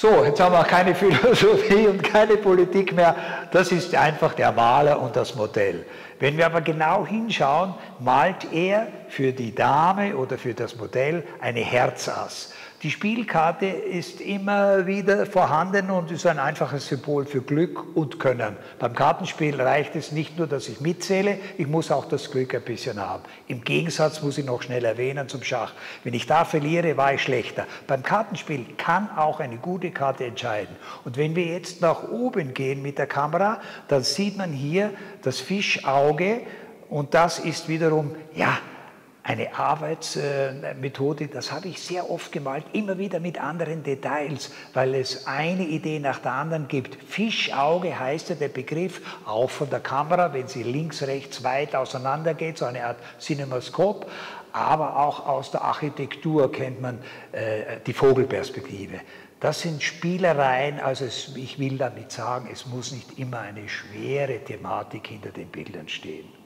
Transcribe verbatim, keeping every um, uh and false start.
So, jetzt haben wir keine Philosophie und keine Politik mehr. Das ist einfach der Maler und das Modell. Wenn wir aber genau hinschauen, malt er für die Dame oder für das Modell eine Herzass. Die Spielkarte ist immer wieder vorhanden und ist ein einfaches Symbol für Glück und Können. Beim Kartenspiel reicht es nicht nur, dass ich mitzähle, ich muss auch das Glück ein bisschen haben. Im Gegensatz muss ich noch schnell erwähnen zum Schach. Wenn ich da verliere, war ich schlechter. Beim Kartenspiel kann auch eine gute Karte entscheiden. Und wenn wir jetzt nach oben gehen mit der Kamera, dann sieht man hier das Fischauge und das ist wiederum, ja, eine Arbeitsmethode, das habe ich sehr oft gemalt, immer wieder mit anderen Details, weil es eine Idee nach der anderen gibt. Fischauge heißt ja der Begriff, auch von der Kamera, wenn sie links, rechts weit auseinander geht, so eine Art Cinemaskop, aber auch aus der Architektur kennt man äh, die Vogelperspektive. Das sind Spielereien, also es, ich will damit sagen, es muss nicht immer eine schwere Thematik hinter den Bildern stehen.